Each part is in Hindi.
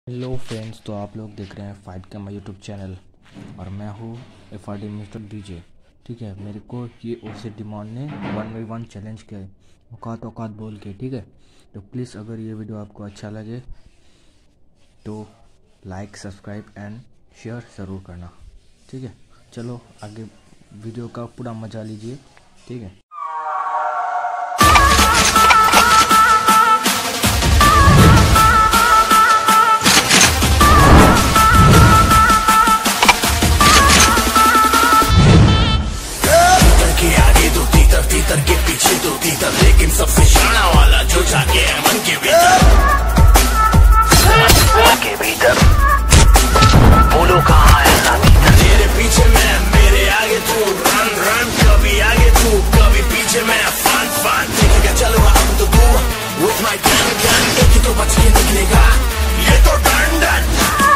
हेलो फ्रेंड्स, तो आप लोग देख रहे हैं फाइट का माई यूट्यूब चैनल और मैं हूँ FRD मिस्टर DJ। ठीक है, मेरे को ये ओसी डिमॉन ने 1v1 चैलेंज किया है औकात बोल के। ठीक है, तो प्लीज़ अगर ये वीडियो आपको अच्छा लगे तो लाइक, सब्सक्राइब एंड शेयर ज़रूर करना। ठीक है, चलो आगे वीडियो का पूरा मज़ा लीजिए। ठीक है। तीतर के पीछे दो तीतर, लेकिन सबसे शाना वाला जो जाके है मन के भीतर बोलो कहाँ है ना भीतर। तेरे पीछे मैं, मेरे आगे तू, रन रन कभी आगे तू कभी पीछे मैं, फान फान देखेगा चलो अब तो तू with my gun एक ही तो बच के निकलेगा ये तो डंडन।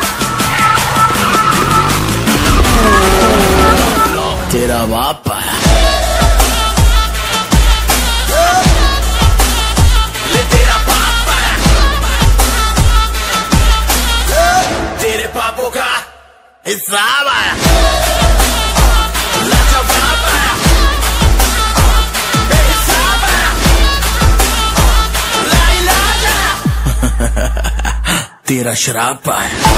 तेरा बाप हिसाब आया, लाजवाब आया, बेहिसाब आया, लाइलाज आया, तेरा शराब आया।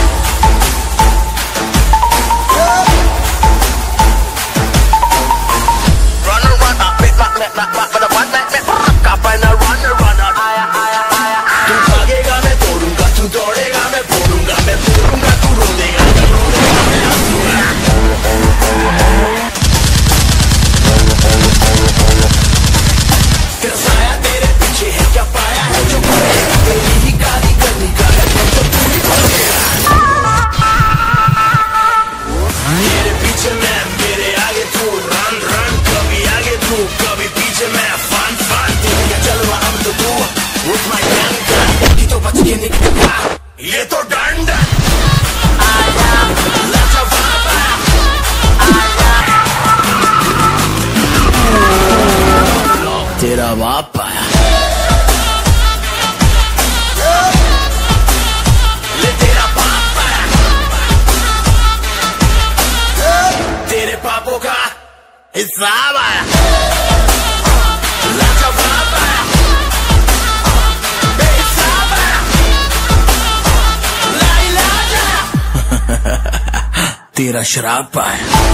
तू भागेगा मैं तोड़ूंगा, तू दौड़ेगा मैं फोड़ूंगा, मैं फोड़ूंगा तू रोदेगा। तेरा साया तेरे पीछे है, क्या पाया है जो तेरी ही गाली करनी का है तो तू ही मेरे पीछे मैं, मेरे आगे तू, रन रन कभी आगे तू कभी पीछे मैं, फान फान देखेगा चलो अब तो तू with my gun की तो बच के निकलेगा ये तो डंडन। तेरा बाप आया, ले तेरा बाप आया, तेरे पापों का हिसाब आया, लाजवाब आया, बेहिसाब आया, लाइलाज आया, तेरा शराब आया।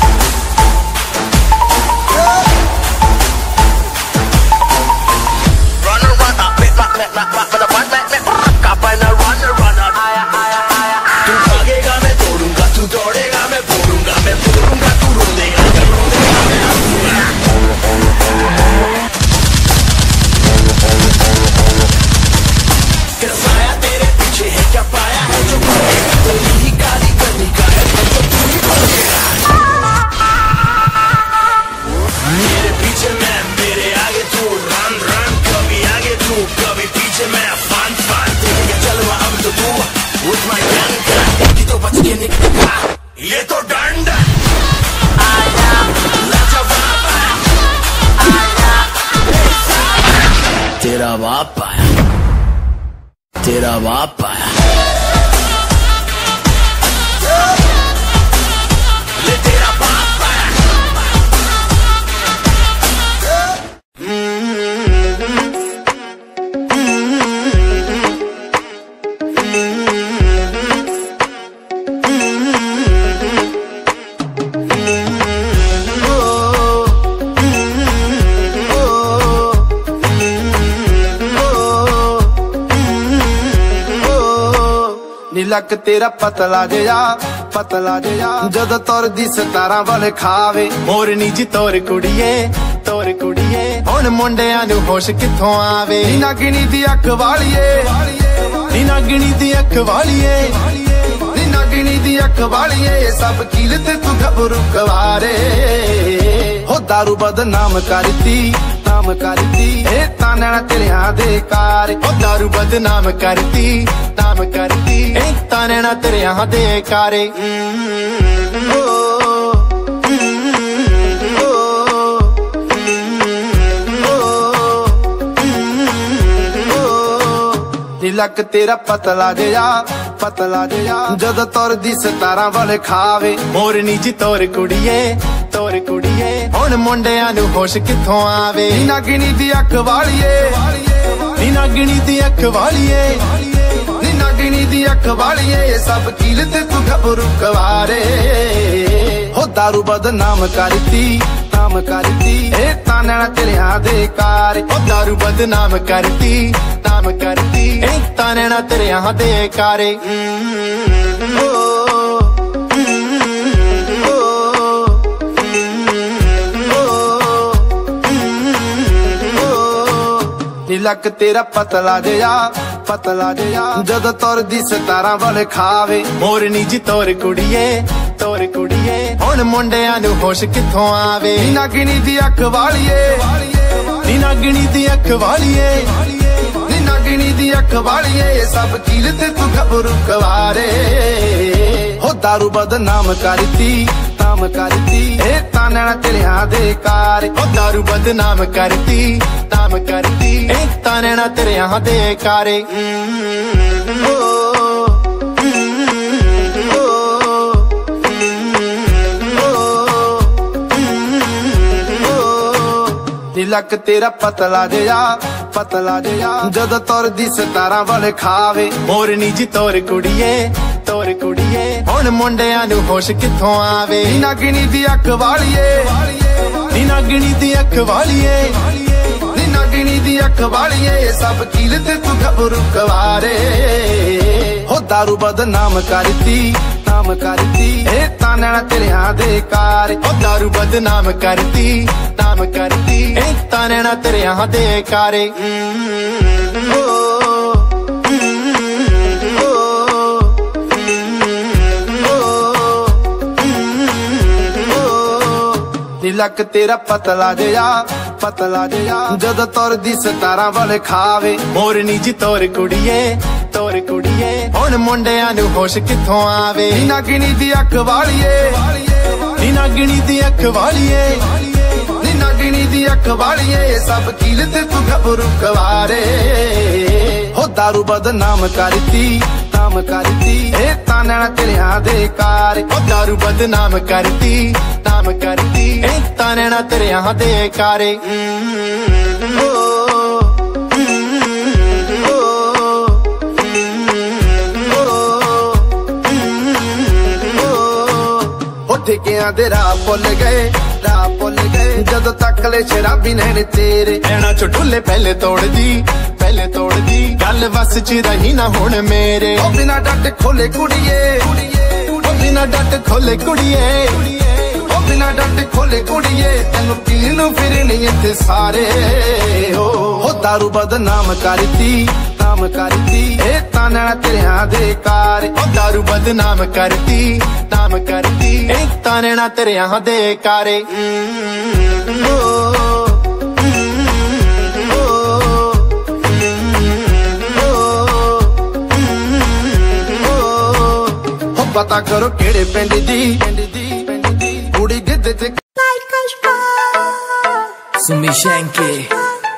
तू भागेगा मैं तोड़ूंगा, तू दौड़ेगा मैं फोड़ूंगा, मैं फोड़ूंगा तू रोदेगा, तेरा साया तेरे पीछे है, क्या पाया है जो तेरी ही गाली करनी का है तो तू ही मेरे पीछे मैं, मेरे आगे तू, रन रन कभी आगे तू कभी पीछे मैं, फान फान देखेगा चलो अब तो तू with my gun की तो बच के निकलेगा ये तो डंडन। लाजवाब आया, तेरा बाप आया, तेरा बाप आया, ले तेरा बाप आया। नीलक तेरा पतला जिया जदों तुरदी 17 वाले खावे मोरनी जी तोर कुड़िए हुण मुंडियां नू होश किथों आवे। नी नागिनी दी अख वालिए, नी नागिनी दी अख वालिए, नी नागिनी दी अख वालिए, सब कील ते तू घबरू कवारे हो दारू बदनाम करती ए ताना तेरिया दे कार ओ दारू बदनाम करती ए ताना तेरिया दे कारे। तिलक तेरा पतला ਪਤਲਾ ਜਿਹਾ ਜਦੋਂ ਤੁਰਦੀ ਸਤਾਰਾਂ ਵਾਲੇ ਖਾਵੇ ਮੋਰਨੀ ਜੀ ਤੋਰ ਕੁੜੀਏ ਹੁਣ ਮੁੰਡਿਆਂ ਨੂੰ ਹੋਸ਼ ਕਿੱਥੋਂ ਆਵੇ ਨੀ ਨਾਗਣੀ ਦੀ ਅੱਖ ਵਾਲੀਏ ਨੀ ਨਾਗਣੀ ਦੀ ਅੱਖ ਵਾਲੀਏ ਨੀ ਨਾਗਣੀ ਦੀ ਅੱਖ ਵਾਲੀਏ ਸਭ ਕੀਲ ਤੇ ਤੂੰ ਘਬਰੂ ਕਵਾਰੇ ਹੋ ਦਾਰੂ ਬਦਨਾਮ ਕਰਤੀ ਇਹ ਤਾਨਣਾ ਤੇਰਿਆਂ ਦੇ ਕਾਰ ਹੋ ਦਾਰੂ ਬਦਨਾਮ ਕਰਤੀ ਇਹ ਤਾਨਣਾ ਤੇਰਿਆਂ ਦੇ ਕਾਰੇ ਲੱਕ ਤੇਰਾ ਪਤਲਾ ਜਿਹਾ ਜਦੋਂ ਤੁਰਦੀ ਸਤਾਰਾਂ ਵਾਲੇ ਖਾਵੇ ਮੋਰਨੀ ਜੀ ਤੋਰ ਕੁੜੀਏ ਹੁਣ ਮੁੰਡਿਆਂ ਨੂੰ ਹੋਸ਼ ਕਿੱਥੋਂ ਆਵੇ ਨੀ ਨਾਗਣੀ ਦੀ ਅੱਖ ਵਾਲੀਏ ਨੀ ਨਾਗਣੀ ਦੀ ਅੱਖ ਵਾਲੀਏ ਨੀ ਨਾਗਣੀ ਦੀ ਅੱਖ ਵਾਲੀਏ ਸਭ ਕੀਲ ਤੇ ਤੂੰ ਘਬਰੂ ਕਵਾਰੇ ਹੋ ਦਾਰੂ ਬਦਨਾਮ ਕਰਤੀ ਇਹ ਤਾਨਣਾ ਤੇਰਿਆਂ ਦੇ ਕਾਰ ਹੋ ਦਾਰੂ ਬਦਨਾਮ ਕਰਤੀ ਇਹ ਤਾਨਣਾ ਤੇਰਿਆਂ ਦੇ ਕਾਰੇ ਲੱਕ ਤੇਰਾ ਪਤਲਾ ਜਿਹਾ ਜਦੋਂ ਤੁਰਦੀ ਸਤਾਰਾਂ ਵਾਲੇ ਖਾਵੇ ਮੋਰਨੀ ਜੀ ਤੋਰ ਕੁੜੀਏ ਹੁਣ ਮੁੰਡਿਆਂ ਨੂੰ ਹੋਸ਼ ਕਿੱਥੋਂ ਆਵੇ ਨੀ ਨਾਗਣੀ ਦੀ ਅੱਖ ਵਾਲੀਏ ਨੀ ਨਾਗਣੀ ਦੀ ਅੱਖ ਵਾਲੀਏ ਨੀ ਨਾਗਣੀ ਦੀ ਅੱਖ ਵਾਲੀਏ ਸਭ ਕੀਲ ਤੇ ਤੂੰ ਘਬਰੂ ਕਵਾਰੇ ਹੋ ਦਾਰੂ ਬਦਨਾਮ ਕਰਤੀ ਇਹ ਤਾਨਣਾ ਤੇਰਿਆਂ ਦੇ ਕਾਰ ਹੋ ਦਾਰੂ ਬਦਨਾਮ ਕਰਤੀ ਇਹ ਤਾਨਣਾ ਤੇਰਿਆਂ ਦੇ ਕਾਰੇ ਲੱਕ ਤੇਰਾ ਪਤਲਾ ਜਿਹਾ ਜਦੋਂ ਤੁਰਦੀ ਸਤਾਰਾਂ ਵਾਲੇ ਖਾਵੇ ਮੋਰਨੀ ਜੀ ਤੋਰ ਕੁੜੀਏ ਹੁਣ ਮੁੰਡਿਆਂ ਨੂੰ ਹੋਸ਼ ਕਿੱਥੋਂ ਆਵੇ ਨੀ ਨਾਗਣੀ ਦੀ ਅੱਖ ਵਾਲੀਏ ਨੀ ਨਾਗਣੀ ਦੀ ਅੱਖ ਵਾਲੀਏ ਨੀ ਨਾਗਣੀ ਦੀ ਅੱਖ ਵਾਲੀਏ ਸਭ ਕੀਲ ਤੇ ਤੂੰ ਘਬਰੂ ਕਵਾਰੇ ਹੋ ਦਾਰੂ ਬਦਨਾਮ ਕਰਤੀ ਇਹ ਤਾਨਣਾ ਤੇਰਿਆਂ ਦੇ ਕਾਰ ਹੋ ਦਾਰੂ ਬਦਨਾਮ ਕਰਤੀ ਇਹ ਤਾਨਣਾ ਤੇਰਿਆਂ ਦੇ ਕਾਰੇ ਠੇਕਿਆਂ ਦੇ ਰਾਹ ਭੁੱਲ ਗਏ ਜਦੋਂ ਤੱਕ ਲੈ ਸ਼ਰਾਬੀ ਨੈਣ ਤੇਰੇ ਐਣਾ ਚ ਢੁੱਲੇ ਪਹਿਲੇ ਤੋੜਦੀ ਗੱਲ ਵਸ ਚ ਰਹੀ ਨਾ ਹੁਣ ਮੇਰੇ ਉਹ ਬਿਨਾ ਡੱਟ ਖੋਲੇ ਕੁੜੀਏ ਉਹ ਬਿਨਾ ਡੱਟ ਖੋਲੇ ਕੁੜੀਏ ਉਹ ਬਿਨਾ ਡੱਟ ਖੋਲੇ ਕੁੜੀਏ ਤੈਨੂੰ ਪੀਣ ਨੂੰ ਫਿਰਨੀ ਇੱਥੇ ਸਾਰੇ ਹੋ ਦਾਰੂ ਬਦਨਾਮ ਕਰਤੀ ਇਹ ਤਾਨਣਾ ਤੇਰਿਆਂ ਦੇ ਕਾਰ ਹੋ ਦਾਰੂ ਬਦਨਾਮ ਕਰਤੀ ਇਹ ਤਾਨਣਾ ਤੇਰਿਆਂ ਦੇ ਕਾਰੇ ਪਤਾ ਕਰੋ ਕਿਹੜੇ ਪਿੰਡ ਦੀ ਕੁੜੀ ਗਿੱਧੇ ਤੇ ਸੁਮੀ ਸ਼ੈਂਕੇ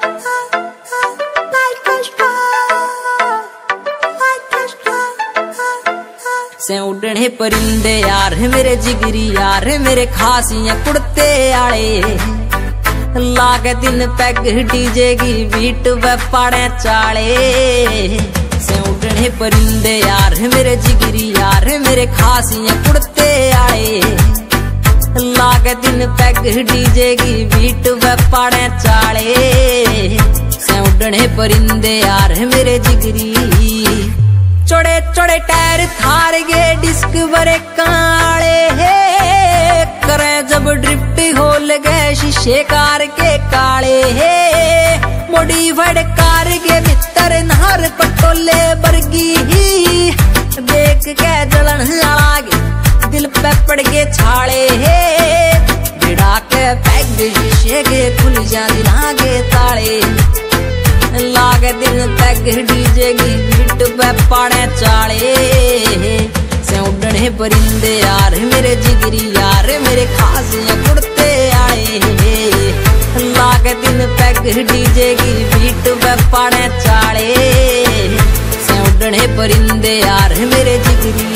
से उड़ने परिंदे यार मेरे जिगरी यार मेरे खासियां कुड़ते आले लागे दिन पैग डीजे की बीट व पाड़े चाले से उड़ने परिंदे यार मेरे जिगरी यार मेरे खासियां कुड़ते आले लागे दिन पैग डीजे की बीट व पाड़े चाले से उड़ने परिंदे यार मेरे जिगरी चौड़े चौड़े टायर थार गे डिस्क बरे काले करे जब ड्रिफ्ट खोल गए शीशे कार के काले मॉडिफाइड कार के भीतर नहर पटोले बरगी देख के जलन लागे दिल पे पड़ के छाले भिड़ा के पैग शीशे के खुल जा लागे ताले लागे दिन पैग डीजे की बीट पे पाड़े चाले से उड़ने परिंदे यार मेरे जिगरी यार मेरे खासियां कुड़ते आए लागे दिन पैग डीजे की बीट पे पाड़े चाले से उड़ने परिंदे यार मेरे जिगरी।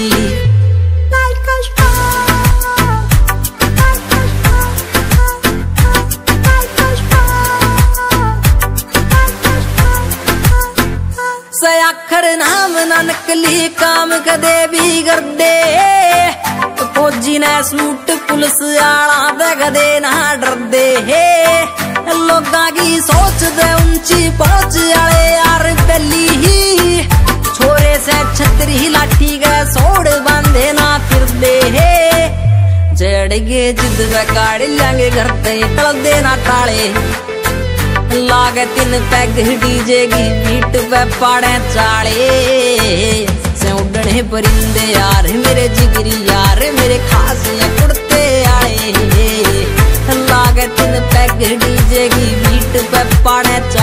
आखर नाम ना नकली काम कदे भी कर दे, फौजी ने सूट पुलिस आला दे कदे ना डर दे। लोगां की सोच दे ऊंची पहुंच आले यार पहली ही, छोरे से छतरी लाठी के सोड़ बांधे ना फिर दे। जड़ गे जिद वे काढ़ लेंगे घर ते तल देना ताले, लागे 3 पैग डीजे की बीट पे पाड़े चाले। से उड़ने परिंदे यार मेरे जिगरी यार मेरे खास कुड़ते आए, लागे 3 पैग डीजे की बीट पे पाड़े चाले।